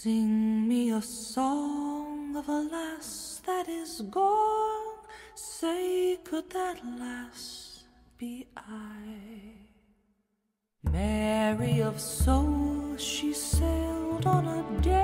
Sing me a song of a lass that is gone. Say, could that lass be I? Mary of soul, she sailed on a day